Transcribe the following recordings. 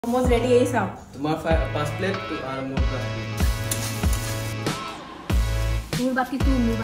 Momos ready है सब तुम्हारा 5 प्लेट और मोर 5 प्लेट दूर बाकी तू मुंह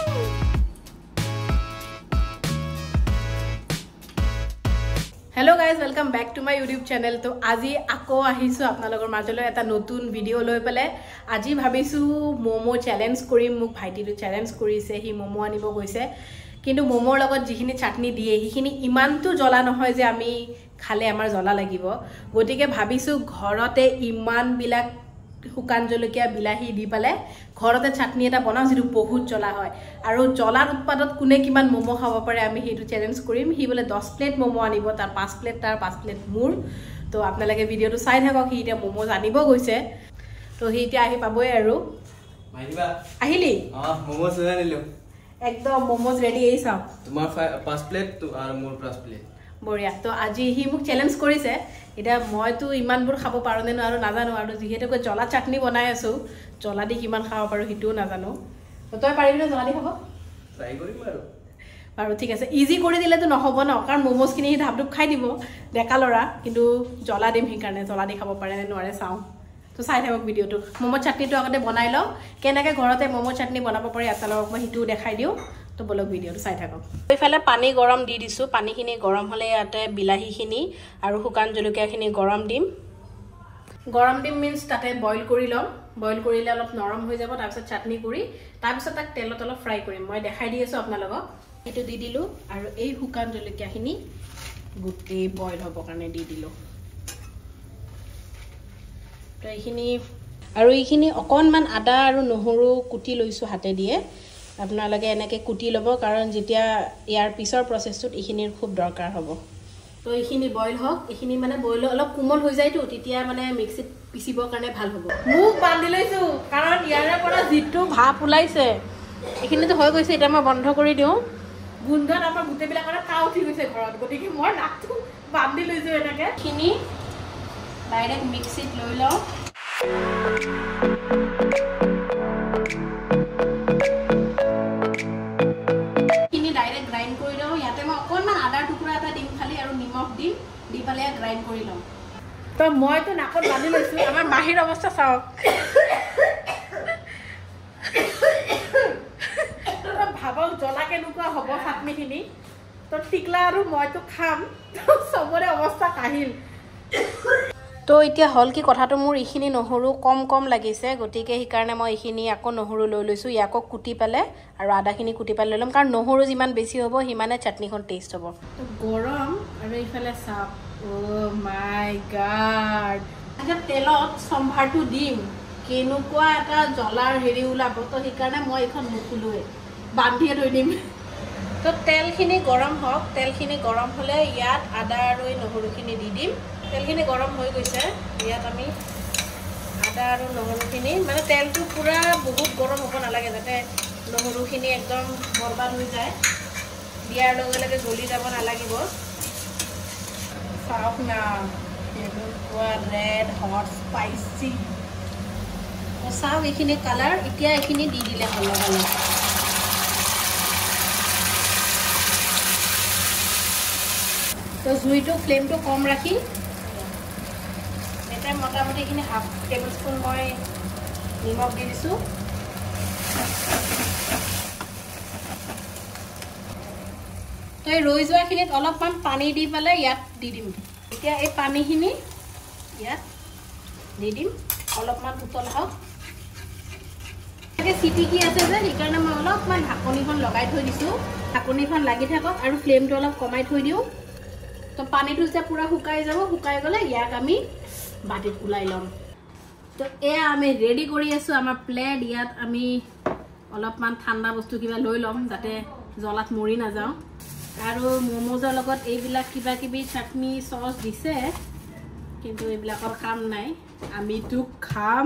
hello guys welcome back to my YouTube channel तो आज आको आहिसु आपनालोকৰ মাজলৈ এটা নতুন ভিডিও লৈ পেলে আজি ভাবিছো মোমো চ্যালেঞ্জ কৰিম মোক ভাইটিটো চ্যালেঞ্জ কৰিছে হি মোমো আনিব গৈছে কিন্তু মোমোৰ লগত যিখিনি চাটনি দিয়ে হিখিনি ইমানটো জ্বলা নহয় যে আমি খালে আমাৰ জ্বলা লাগিব গটিকে ভাবিছো ঘৰতে ইমান বিলাক শুকান জলকীয়া বিলাহী দি পালে ঘৰতে চাটনি এটা বনাও যেটো বহুত জ্বলা হয় আৰু জ্বলাৰ উৎপাদত কোনে কিমান মোমো খাব পাৰে আমি হেতু চ্যালেঞ্জ কৰিম হি বলে 10 প্লেট মোমো আনিব তাৰ 5 প্লেট তাৰ 5 প্লেট মোৰ তো আপোনালোকে ভিডিওটো চাই থাকক হি এটা মোমো আনিব গৈছে তো হি এতিয়া আহি পাবই আৰু মাইবা আহিলি মোমো সনা নিলো একদম মোমোস রেডি এই সব তোমার 5 প্লেট আর মোর 5 প্লেট বঢ়িয়া তো আজি হি মোক চ্যালেঞ্জ কৰিছে এটা মই তো ইমানবোৰ খাব পাৰো নে আৰু নাজানো আৰু যিহেতুকে জ্বলা চাটনি বনাই আছো জ্বলা দি কিমান খাব পাৰো হিটো নাজানো তো তই পাৰিবি না জ্বলা দি খাব ট্রাই কৰিম আৰু ঠিক আছে ইজি কৰি দিলে তো নহব ন কাৰণ মোমোস কিনি ধাপধুপ খাই দিব ডেকা লৰা কিন্তু জ্বলা দিম হি কাৰণে জ্বলা দি খাব পাৰে নে নোৱাৰে চাও তো চাই থাকক ভিডিওটো মোমো চাটনিটো আগতে বনাই ল কেনেকৈ ঘৰতে মোমো চাটনি বনাব পাৰি আপোনালোকক মই হিটো দেখাই দিও তো বলক ভিডিওটো চাই থাকক এইফালে পানী গৰম দি দিছো পানীখিনি গৰম হলে ইয়াতে বিলাহীখিনি আৰু শুকান জলকীয়াখিনি গৰম দিম মিন্স তাতে বইল কৰি লম বইল কৰিলে অলপ নৰম হৈ যাব তাৰ পিছত চাটনি কৰি তাৰ পিছত তাক তেলত অলপ ফ্ৰাই কৰিম মই দেখাই দি আছো আপোনালোকক এটো দি দিলো আৰু এই শুকান জলকীয়াখিনি গুটি বইল হ'ব কাৰণে দি দিলো তো এইখিনি আৰু এইখিনি অকনমান আদা আৰু নহৰু কুটি লৈছো হাতে দিয়ে আপোনালোকে এনেকৈ কুটি ল'ব কাৰণ যেতিয়া ইয়াৰ পিছৰ প্ৰসেছটোত এইখিনিৰ খুব দৰকাৰ হ'ব তো এইখিনি বইল হওক এইখিনি মানে বইল অলপ কোমল হৈ যায়তো তেতিয়া মানে মিক্সিত পিচিবৰ কাৰণে ভাল হ'ব মুখ বান্ধি লৈছো কাৰণ ইয়াৰে পৰা যিটো ভাপ ওলাইছে এইখিনিতো হৈ গৈছে এতিয়া মই বন্ধ কৰি দিওঁ গুন্ধত আমাৰ গোটেইবিলাকৰ কা উঠি গৈছে ঘৰত গতিকে মই নাকটো বান্ধি লৈছো এনেকৈ এইখিনি ডাইৰেক্ট মিক্সিত লৈ লওঁ তো মই তো নাকত বান্ধি লৈছো আমাৰ মাহিৰ অৱস্থা চাওক তো ভাবক জ্বলা কেনেকুৱা হ'ব চাটনিখিনি তো টিকলা আৰু মই তো খাম সবৰে অৱস্থা কাহিল তো এতিয়া হল কি কথাটো মোৰ এইখিনি নহৰু কম লাগিছে গতিকে সেই কাৰণে মই এইখিনি আকৌ নহৰু লৈ লৈছো ইয়াকো কুটি পালে আৰু আদাখিনি কুটি পালে লম কাৰণ নহৰু যিমান বেছি হ'ব হিমানে চাটনিখন টেষ্ট হ'ব তো গৰম আৰু ইফালে চাপ ও মাই গড আচ্ছা তেলত সম্ভাৰটো দিম কেনেকুৱা এটা জ্বলাৰ হেৰি ওলাব তো সেই কাৰণে মই এখন নুখুলোৱে বান্ধিয়ে থৈ দিম তো তেলখিনি গৰম হওক তেলখিনি গৰম হলে ইয়াত আদা আৰু নহৰুখিনি দি দিম তেলখিনি গৰম হৈ গৈছে ইয়াত আমি আদা আৰু নহৰুখিনি মানে তেলটো পুৰা বহুত গৰম হ'ব নালাগে যাতে নহৰুখিনি একদম বৰবাদ হৈ যায় দিয়াৰ লগে লগে গলি যাব নালাগিব চাওক না পুৰা ৰেড হট স্পাইচি চাওক এইখিনি কালাৰ এতিয়া এইখিনি দি দিলে ভাল লগালে তো জুইটো ফ্লেমটো কম ৰাখি এটা মোটামুটি এইখিনি হাফ টেবুল স্পুন মই নিমখ দি দিছোঁ তো এই ৰৈ যোৱাখিনিত অলপমান পানী দি পেলাই ইয়াত দি দিম এতিয়া এই পানীখিনি ইয়াত দি দিম অলপমান উতল হওক চিটিকি আছে যে সেইকাৰণে মই অলপমান ঢাকনিখন লগাই থৈ দিছোঁ ঢাকনিখন লাগি থাকক আৰু ফ্লেমটো অলপ কমাই থৈ দিওঁ তো পানীটো যেতিয়া পুৰা শুকাই যাব শুকাই গ'লে ইয়াক আমি বাটিত ওলাই ল'ম তো এয়া আমি ৰেডি কৰি আছো আমাৰ প্লেট ইয়াত আমি অলপমান ঠাণ্ডা বস্তু কিবা লৈ ল'ম যাতে জ্বলাত মৰি নাযাওঁ আৰু মোমোজৰ লগত এইবিলাক কিবা কিবি চাটনি চচ দিছে কিন্তু এইবিলাকৰ কাম নাই আমিতো খাম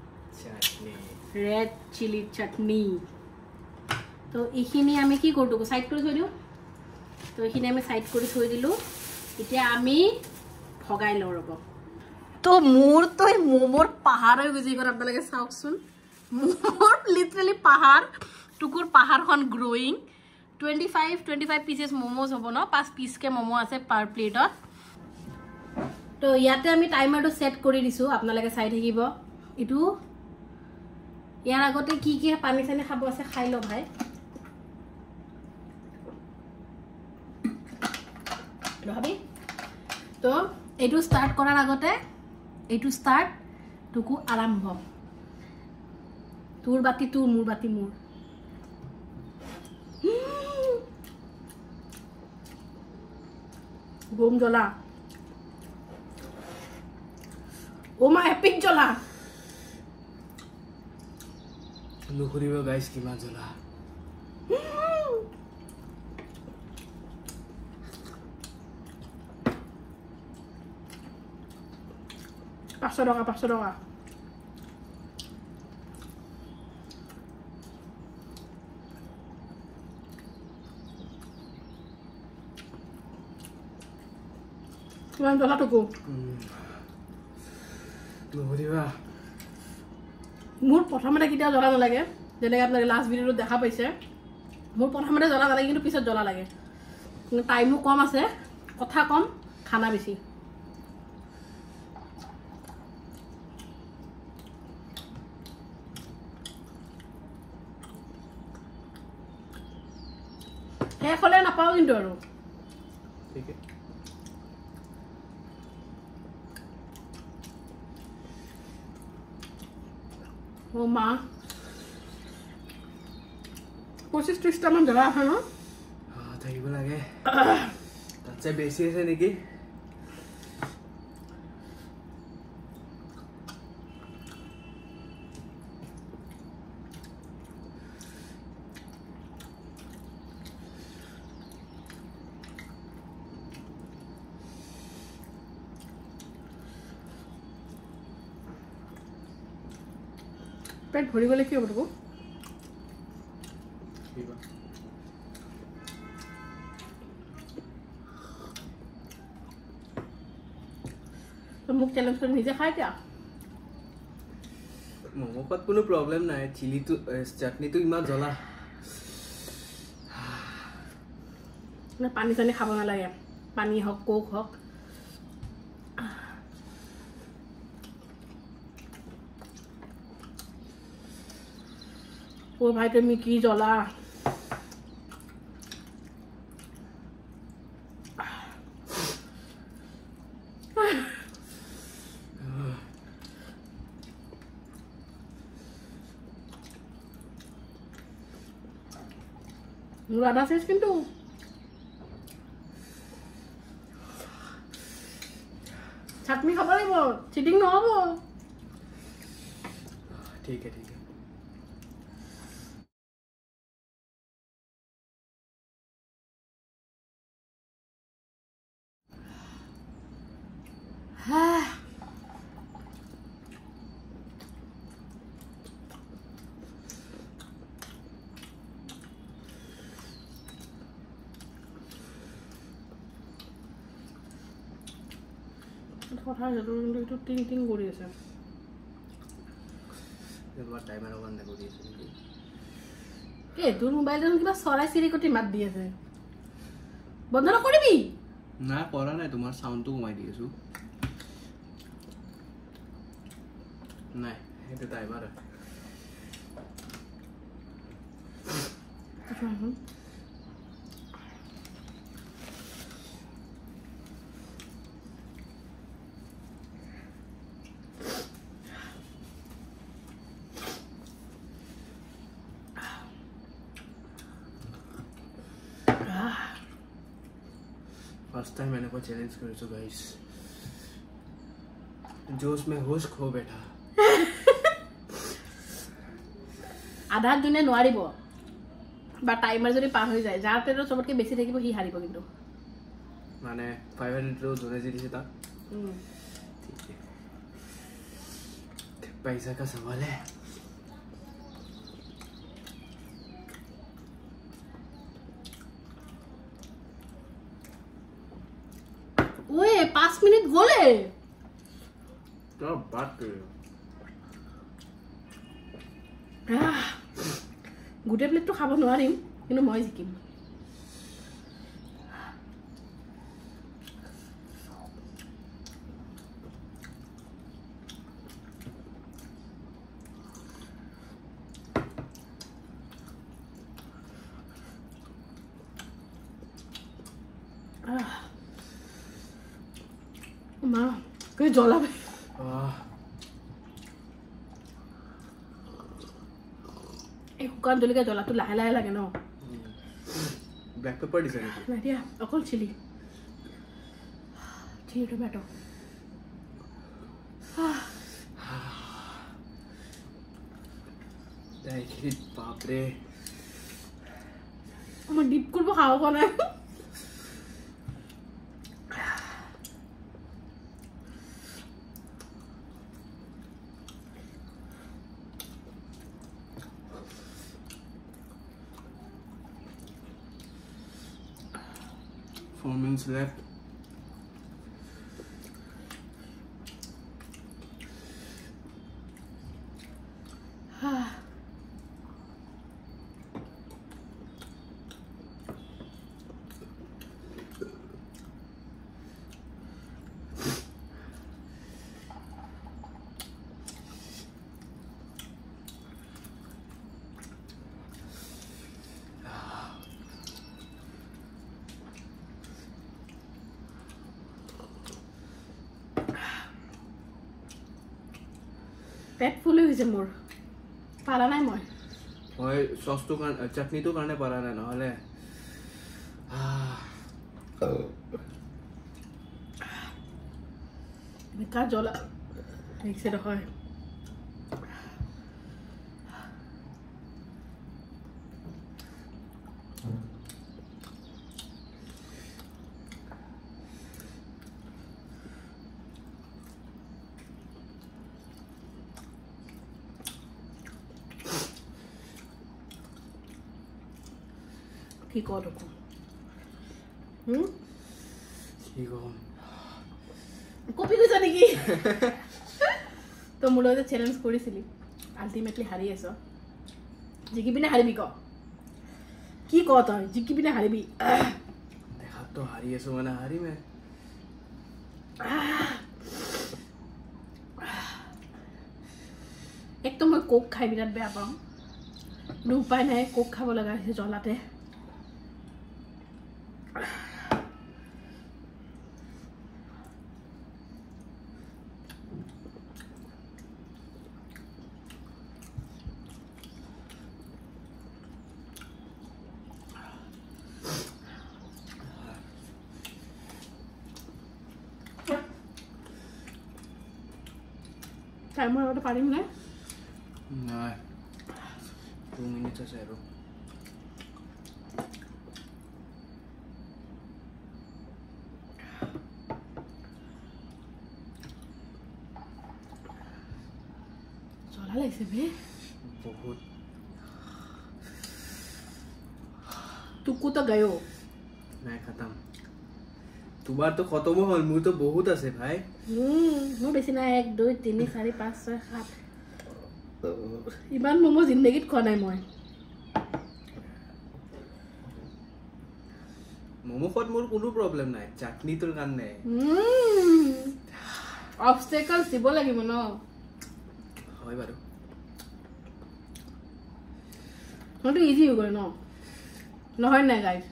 ৰেড চিলি চাটনি তো এইখিনি আমি কি কৰোঁ সাইড কৰি থৈ দিওঁ তো এইখিনি আমি সাইড কৰি থৈ দিলোঁ এতিয়া আমি ভগাই লওঁ ৰ'ব তো মোৰ তো মোমোৰ পাহাৰ হৈ গুজি গ'ল আপোনালোকে চাওকচোন মোমোৰ লিটাৰেলি পাহাৰ টুকুৰ পাহাৰখন গ্ৰ'য়িং 25 পিচেছ মোমোজ হ'ব ন 5 পিচকে মোমো আছে পাৰ প্লেটত তো ইয়াতে আমি টাইমাৰটো সেট কৰি দিছো আপোনালোকে চাই থাকিব ইটো ইয়াৰ আগতে কি কি পানী চানি খাব আছে খাই ল ভাই ৰহাবি তো এইটো স্টাৰ্ট কৰাৰ আগতে এইটো স্টাৰ্ট টুকু আৰম্ভ তোৰ বাতি তোৰ মোৰ বাতি মোৰ গোম জ্বলা ও মা এপিক জ্বলা নুখুৰিব গাইছ কিমান জ্বলা পাঁচশ টকা কিমান জ্বলা টুকু নুখুৰিবা মোৰ প্ৰথমতে কেতিয়া জ্বলা নালাগে যেনেকৈ আপোনালোকে লাষ্ট ভিডিঅ'টো দেখা পাইছে মোৰ প্ৰথমতে জ্বলা নালাগে কিন্তু পিছত জ্বলা লাগে টাইমো কম আছে কথা কম খানা বেছি শেষ হ'লে নাপাওঁ কিন্তু আৰু ঠিক আছে ও মা 25-30টা মান জ্বলা আছে ন থাকিব লাগে তাতছে বেছি আছে নেকি পেট ভৰি গ'লে কি হ'ব তোক মোক চ্যালেঞ্জ কৰি নিজে খাই দিয়া মমোত কোনো প্ৰব্লেম নাই চিলিটো চাটনিটো ইমান জ্বলা পানী চানি খাব নালাগে পানী হওক কোক হওক ও ভাই তুমি কি জ্বলা মোৰ আধা শেষ কিন্তু চাটনি খাব লাগিব চিটিং নহ'ব ঠিক আছে কথা আছে তোৰ কিন্তু এইটো টিং টিং কৰি আছে তোমাৰ টাইমাৰ বন্ধ কৰি আছে নেকি তোৰ মোবাইল দেখোন কিবা চৰাই চিৰিকটি মাত দি আছে বন্ধ নকৰিবি না কৰা নাই তোমাৰ সাউন্ডটো কমাই দি আছো নাই এটা টাইমাৰ फर्स्ट टाइम मैंने कोई चैलेंज कर तो गाइस जोश में होश खो बैठा আধা দিনে নোৱাৰিব বা টাইমাৰ যদি পাৰ হৈ যায় যাৰ পেটত সবতকৈ বেছি থাকিব হি হাৰিব কিন্তু মানে 500 ৰো জনে যি দিছে তা ঠিক है पैसा का सवाल है ओए 5 मिनट गले क्या बात कर रहे हो गुटे प्लेट तो खाब নোৱাৰিম কিন্তু মই জিকিম কৈ জ্বলা এই শুকান জলকীয়া জ্বলাটো লাহে লাহে লাগে ন ব্লেক পেপাৰ দিছে নাই দিয়া অকল চিলি টমেটো বাপৰে মই ডিপ কৰিব খাব পৰা নাই Four minutes left. পেট ফুল হৈছে মোৰ পাৰা নাই মই সসটো কাৰণে চাটনিটো কাৰণে পাৰা নাই নহলে মিঠা জ্বলা মিক্সে নহয় কি কৰো কি কম কপি গৈছা নেকি তো মোৰ লগত চেলেঞ্জ কৰিছিলি আল্টিমেটলি হাৰি আছ জিকি পিনে হাৰিবি ক কি ক তই জিকি পিনে হাৰিবি দেখাত তো হাৰি আছো মানে হাৰিমে একদম মই কোক খাই বিৰাট বেয়া পাওঁ কিন্তু উপায় নাই কোক খাব লগা হৈছে জ্বলাতে টাইমৰ আগতে পাৰিম নে নাই 2 minutes আছে আৰু জ্বলা লাগিছে বে বহুত টুকু তো গয়ো নাই খতম তোমাৰ তো খতম হ'ল মোৰ তো বহুত আছে ভাই মোৰ বেছি নাই 1 2 3 4 5 6 7 ইমান মমো জিন্দগীত খোৱা নাই মই মমো খোৱাত মোৰ কোনো প্ৰব্লেম নাই চাটনিটোৰ কাৰণে অবষ্টেকলছ দিব লাগিব ন হয় বাৰু মইতো ইজি হৈ গ'ল ন নহয় নাই গাইজ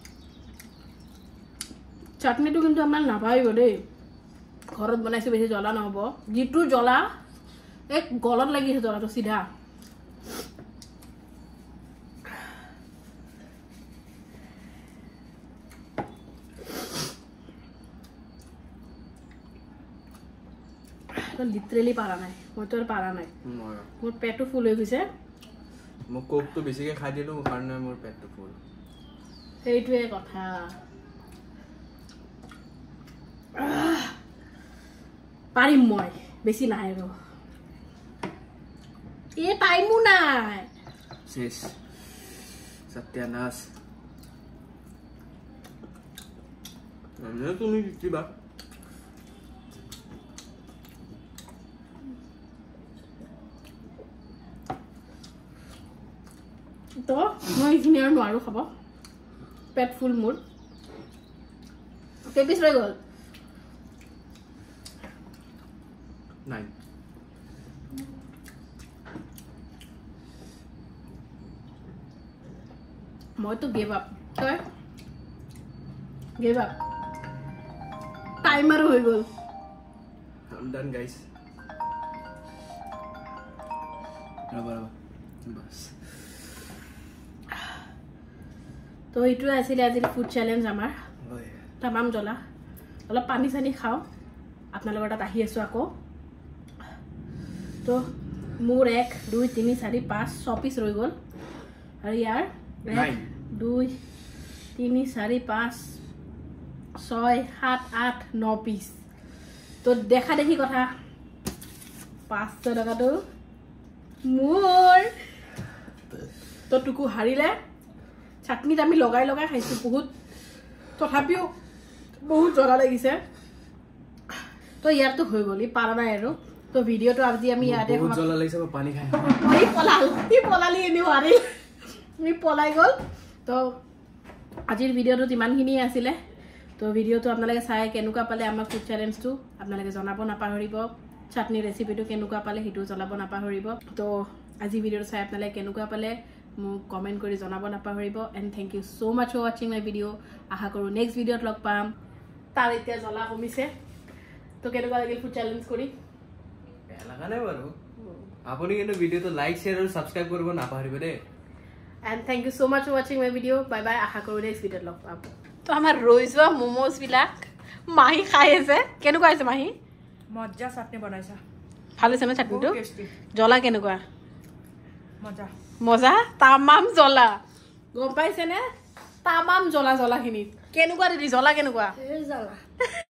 চাটনিটো কিন্তু আমাৰ নাভাবিব দেই ঘৰত বনাইছো বেছি জ্বলা নহ'ব যিটো জ্বলা এক গলত লাগিছে জ্বলাটো চিধা লিটাৰেলি পাৰা নাই মইতো আৰু পাৰা নাই মোৰ পেটটো ফুল হৈ গৈছে মই কোকটো বেছিকৈ খাই দিলোঁ কাৰণে মোৰ পেটটো ফুল সেইটোৱে কথা পাৰিম মই বেছি নাই আৰু এই টাইমো নাই শেষ সত্যানাশ তুমি কিবা তো মই এইখিনি আৰু নোৱাৰো খাব পেট ফুল মোৰ কেই পিছ ৰৈ গ'ল 9 মইতো গিভ আপ তই গিভ আপ টাইমাৰো হৈ গ'ল I'm done, guys. Bas. তো এইটো আছিলে আজি ফুড চ্যালেঞ্জ আমাৰ তামাম জ্বলা অলপ পানী চানি খাও আপোনালোকৰ তাত আহি আছো আকৌ তো মোৰ 1 2 3 4 5 6 পিস ৰৈ গল আৰু ইয়াৰ 1 2 3 4 5 6 7 8 9 পিস তো দেখা দেখি কথা 500 টাকা তো মোৰ তো টুকু হাৰিলে চাটনিত আমি লগাই লগাই খাইছো বহুত তথাপিও বহুত জ্বলা লাগিছে তো ইয়াৰ তো হৈ গলি পাৰা নাই আৰু তো ভিডিওটো আজি আমি ইয়াতে বহুত জ্বলা লাগিছে পানী খাই পলালি এনে হাৰি নি পলাই গল তো আজিৰ ভিডিওটো ইমানখিনি আছিলে তো ভিডিওটো আপোনালোকে চাই কেনেকুৱা পালে আমাৰ ফুড চ্যালেঞ্জটো আপোনালোকে জনাব নাপাহৰিব চাটনি ৰেচিপিটো কেনেকুৱা পালে হিটো জনাব নাপাহৰিব তো আজি ভিডিওটো চাই আপোনালোকে কেনেকুৱা পালে মোক কমেন্ট কৰি জনাব নাপাহৰিব and thank you so much for watching my video আশা কৰো নেক্সট ভিডিওত লগ পাম তাৰ এতিয়া জ্বলা কমিছে তো কেনেকুৱা লাগিল ফুড চ্যালেঞ্জ কৰি লাগা নাই বাৰু আপুনি কিন্তু ভিডিওটো লাইক শেয়াৰ আৰু সাবস্ক্ৰাইব কৰিব নাপাহৰিব দে and thank you so much for watching my video bye bye আশা কৰো নেক্সট ভিডিওত লগ পাম তো আমাৰ ৰৈ যোৱা মোমোস বিলাক মাহি খাই আছে কেনেকুৱা আছে মাহি মজ্জা চাটনি বনাইছা ভাল আছে না চাটনিটো জ্বলা কেনেকুৱা মজা মজা তামাম জ্বলা গম পাইছে নে তামাম জ্বলা জ্বলাখিনি কেনেকুৱা দিদি জ্বলা কেনেকুৱা জ্বলা